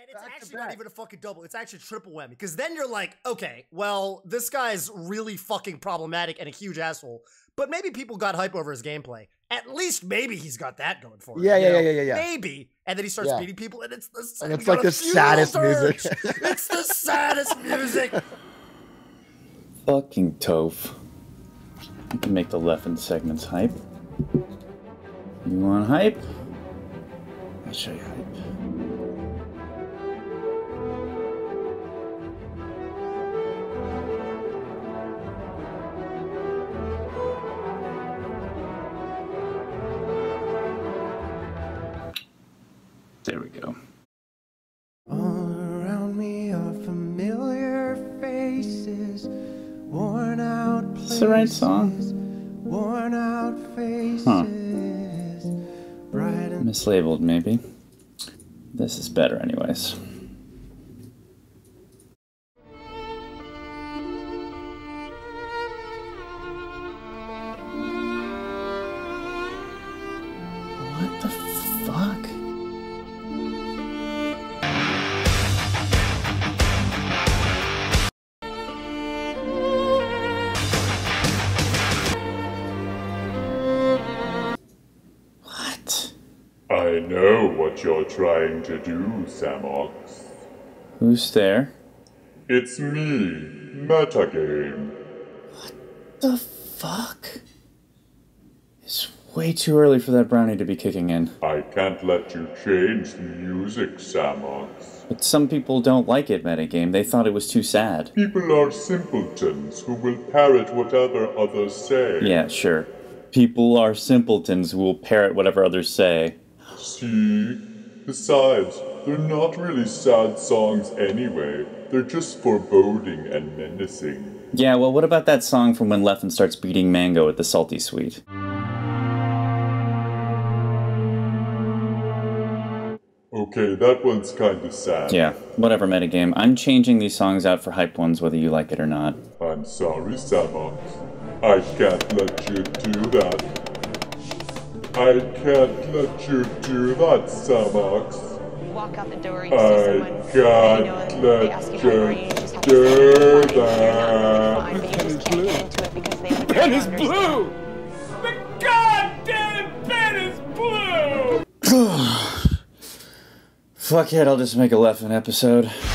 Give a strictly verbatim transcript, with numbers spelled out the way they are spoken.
And it's actually not even a fucking double. It's actually triple whammy. Because then you're like, okay, well, this guy's really fucking problematic and a huge asshole. But maybe people got hype over his gameplay. At least maybe he's got that going for him. Yeah, yeah, you know? yeah, yeah, yeah. Maybe. And then he starts yeah. beating people, and it's the and it's like the saddest music. It's the saddest music. Fucking Toph. You can make the Leffen segments hype. You want hype? I'll show you hype. There we go. All around me are familiar faces, worn out places, Is this the right song? Worn out faces, huh. bright and mislabeled maybe. This is better anyways. What the fuck? I know what you're trying to do, Samox. Who's there? It's me, Metagame. What the fuck? It's way too early for that brownie to be kicking in. I can't let you change the music, Samox. But some people don't like it, Metagame. They thought it was too sad. People are simpletons who will parrot whatever others say. Yeah, sure. People are simpletons who will parrot whatever others say. See? Besides, they're not really sad songs anyway. They're just foreboding and menacing. Yeah, well, what about that song from when Leffen starts beating Mango at the Salty Suite? Okay, that one's kinda sad. Yeah, whatever, Metagame. I'm changing these songs out for hype ones whether you like it or not. I'm sorry, Samox. I can't let you do that. I can't let you do that, Samox. Walk out the door, you see someone, I can't you know, they ask you how you are, you just have to do say that. fine, but you just can't get into it because they don't Pen is understand. blue! The goddamn pen is blue! Fuck it, I'll just make a Leffen episode.